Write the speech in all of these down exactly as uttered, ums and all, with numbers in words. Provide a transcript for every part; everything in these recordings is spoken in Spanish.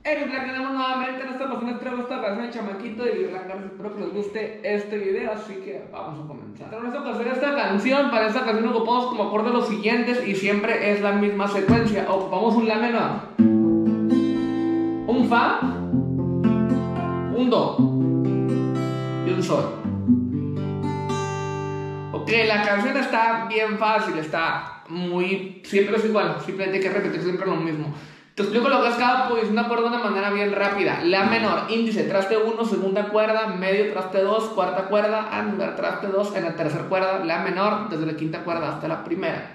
Hey, Black, tenemos nuevamente en esta ocasión les traigo esta canción de Chamaquito de Black. Espero que les guste este video, así que vamos a comenzar. En esta ocasión, esta canción, para esta canción ocupamos como acorde los siguientes y siempre es la misma secuencia. Ocupamos un La menor, un Fa, un Do y un Sol. Ok, la canción está bien fácil, está muy... siempre es igual, simplemente hay que repetir siempre lo mismo. Te explico lo que es cada posición de acuerdo de una manera bien rápida. La menor, índice, traste uno, segunda cuerda, medio, traste dos, cuarta cuerda, anular, traste dos, en la tercera cuerda, la menor, desde la quinta cuerda hasta la primera.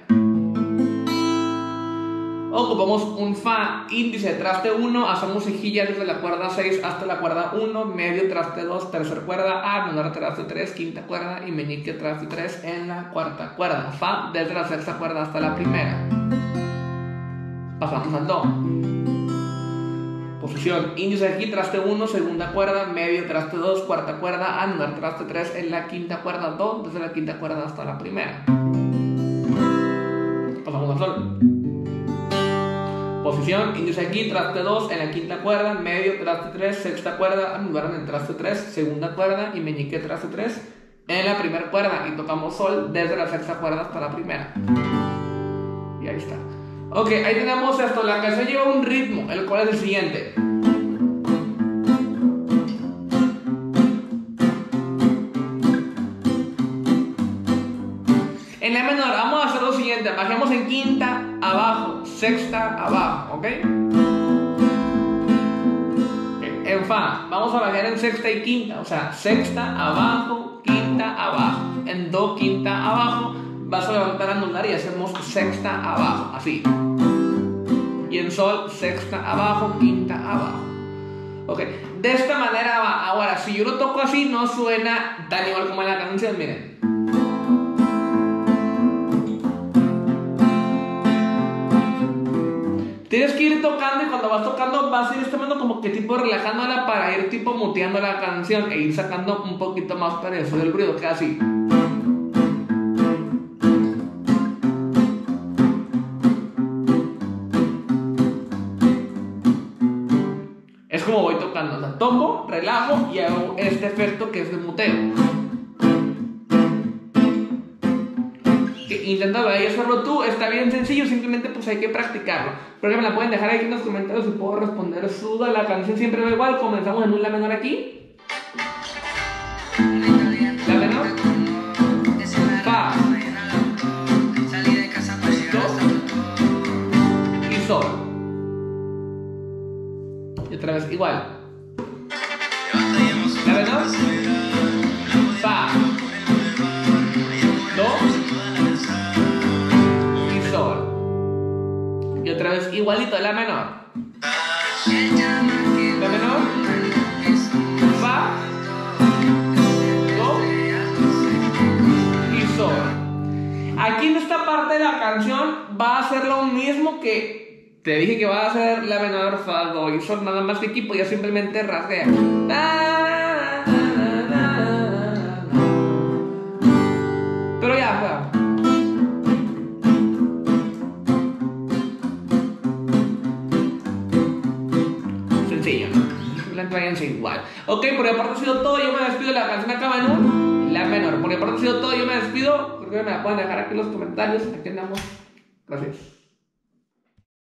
Ocupamos un Fa, índice, traste uno, hacemos cejilla desde la cuerda seis hasta la cuerda uno, medio, traste dos, tercera cuerda, anular, traste tres, quinta cuerda y meñique, traste tres en la cuarta cuerda. Fa, desde la sexta cuerda hasta la primera. Pasamos al Do. Posición, índice aquí, traste uno, segunda cuerda, medio, traste dos, cuarta cuerda, anular, traste tres en la quinta cuerda, Do, desde la quinta cuerda hasta la primera. Pasamos al Sol. Posición, índice aquí, traste dos en la quinta cuerda, medio, traste tres, sexta cuerda, anular en el traste tres, segunda cuerda y meñique, traste tres en la primera cuerda. Y tocamos Sol desde la sexta cuerda hasta la primera. Y ahí está. Ok, ahí tenemos esto. La canción lleva un ritmo, el cual es el siguiente. En la menor vamos a hacer lo siguiente. Bajemos en quinta, abajo, sexta, abajo, ¿ok? En Fa vamos a bajar en sexta y quinta, o sea, sexta, abajo, quinta, abajo. En Do, quinta, abajo. Vas a levantar anular y hacemos sexta abajo, así. Y en Sol, sexta abajo, quinta abajo. Ok, de esta manera va. Ahora, si yo lo toco así, no suena tan igual como en la canción, miren. Tienes que ir tocando y cuando vas tocando vas a ir tomando como que tipo relajándola para ir tipo muteando la canción e ir sacando un poquito más para eso del ruido, que así. Es como voy tocando, o sea, toco, relajo y hago este efecto que es de muteo. Inténtalo ahí hacerlo tú, está bien sencillo, simplemente pues hay que practicarlo. Pero que me la pueden dejar aquí en los comentarios y puedo responder su duda. La canción siempre va igual, comenzamos en un La menor aquí. La menor, Fa, Do y Sol. Y otra vez igual. La menor, Fa, Do y Sol. Y otra vez igualito, La menor. La menor, Fa, Do y Sol. Aquí en esta parte de la canción va a ser lo mismo que te dije que va a hacer La menor, Fa, Do y Sol, nada más que aquí pues ya simplemente rasguea. Pero ya, ya. Sencillo, la tráiganse igual. Ok, por mi parte ha sido todo. Yo me despido. La canción acaba en un La menor. Por mi parte ha sido todo. Yo me despido. Creo que me la pueden dejar aquí en los comentarios. Aquí andamos. Gracias.